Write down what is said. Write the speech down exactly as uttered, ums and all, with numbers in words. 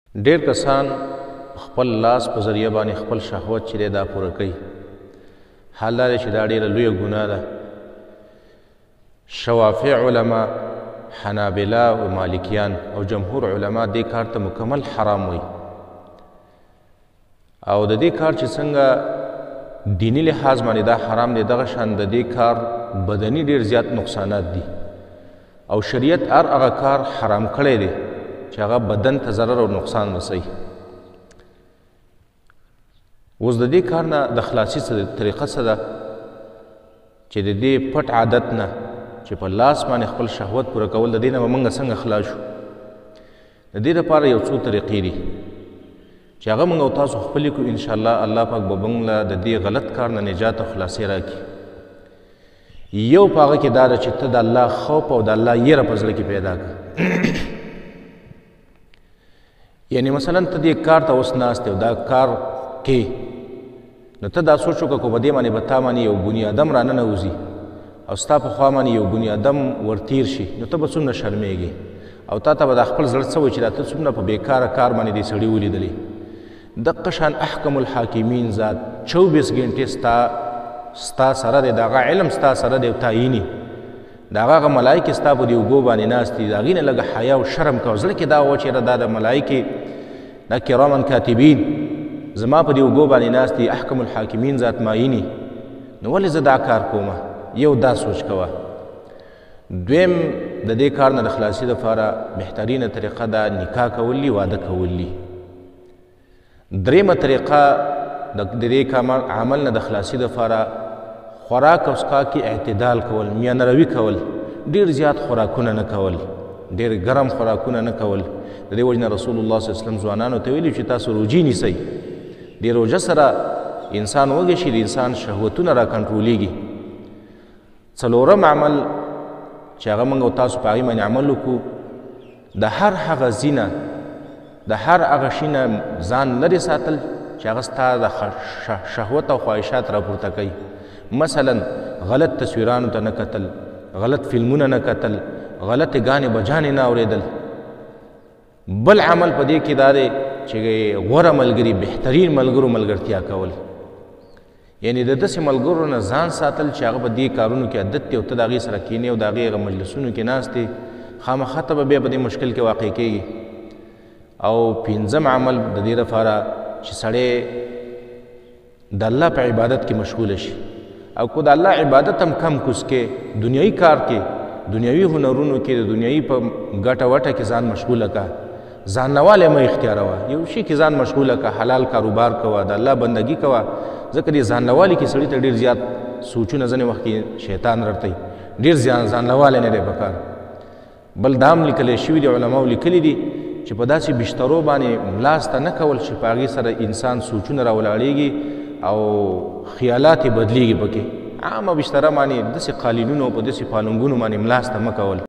ډېر کسان خپل لاس په ذریعه باندې خپل شهوت چې دی دا پوره کوي. حال دا دی چې دا ډېره لویه ګناه ده. شوافع علما، حنابله او مالکیان او جمهور علما دې کار ته مکمل حرام وایي. او د دې کار چې څنګه دینی لحاظ باندې دا حرام دی، دغه شان د دې کار بدني ډېر زیات نقصانات دي. او شریعت هر هغه کار حرام کړی دی چې هغه بدن ته ضرر او نقصان رسوي. اوس د دې کار نه د خلاصي طریقه څه ده چې د دې پټ عادت نه چې په لاس باندې خپل شهوت پوره کول، د دې نه به موږ څنګه خلاص شو. د دې لپاره یو څو طریقې دي چې هغه موږ او تاسو خپلې کړو. انشاءالله الله پاک به موږ له د دې غلط کار نه نجات او خلاصي راکړي. یو په هغه کې دا ده چې ته د الله خوف او د الله یره په زړه کې پیدا کړه. یعنی مثلا ته دې کار ته اوس ناست یې او دا کار کې نو ته دا سوچ وکړه که په دې باندې به تا باندې یو بني ادم راننوځي او ستا په خوا باندې یو بني ادم ورتیر شي، نو ته به څومره شرمېږې او تا ته به د خپل زړه څه وایي چې دا ته څومره په بېکاره کار باندې دې سړي ولیدلې. دقه شان احکم الحاکمین ذات چوبیس ګنټې ستا ستا سره دی، د هغه علم ستا سره دی او تعیني، د هغه ملایکې ستا په دې اوږو باندې ناست دي. د هغې نه لږه حیا او شرم کوه. زړه کې دا وه چې یاره دا د ملایکې دا کرامن کاتبین زما په دې اوږو باندې ناست دي، احکم الحاکمین ذات معیني، نو ولې زه دا کار کومه؟ یو دا سوچ کوه. دویم د دې کار نه د خلاصي دپاره بهترینه طریقه ده نکاح کول دي، واده کول دي. دریمه طریقه د دې عمل نه د خلاصي دپاره خوراک او څښاک کې اعتدال کول، میانه روي کول، ډېر زیات خوراکونه نه کول، ډېر ګرم خوراکونه نه کول. د دې وجې نه رسول الله صلی الله علیه وسلم ځوانانو ته ویلي چې تاسو روجې نیسئ. د روژه سره انسان وږی شي، د انسان شهوتونه را کنټرولېږي. څلورم عمل چې هغه موږ او تاسو په هغې باندې عمل وکړو، د هر هغه ځي نه د هر هغه شي نه ځان لرې ساتل چې هغه ستا د شهوت او خواهشات راپورته کوي. مثلا غلط تصویرانو ته نه کتل، غلط فلمونه نه کتل، غلطې ګانې بجانې نه اورېدل. بل عمل په دې کې دا دی چې غوره ملګري، بهترین ملګرو ملګرتیا کول. یعنی د داسې ملګرو نه ځان ساتل چې هغه په دې کارونو کې عادت دی او ته د هغې سره کښېنې او د هغې هغه مجلسونو کې ناست دی، خامخا ته به بیا په دې مشکل کې واقع کېږي. او پنځم عمل د دې لپاره چې سړی د الله په عبادت کې مشغوله شي، او که د الله عبادت هم کم کوس کې دنیایي کار کې، دنیایي هنرونو کې، د دنیایي په ګټه وټه کې ځان مشغوله که، ځان نوالی مه اختیاروه. یو شي کې ځان مشغوله که، حلال کاروبار کوه، د الله بندګي کوه. ځکه دې ځان نوالي کې سړي ته ډېر زیات سوچونه ځینې وخت کې شیطان رټوي، ډېر زیان ځان نوالی نه دی پکار. بل دا هم لیکلی شوي دي، علماو لیکلي دي چې په داسې بشترو باندې ملاسته نه کول چې په هغې سره انسان سوچونه راولاړېږي او خیالات یې بدلیږي. پکې عامه بشتره باندې داسې قالینونو په داسې پالنګونو باندې ملاسته مه کول.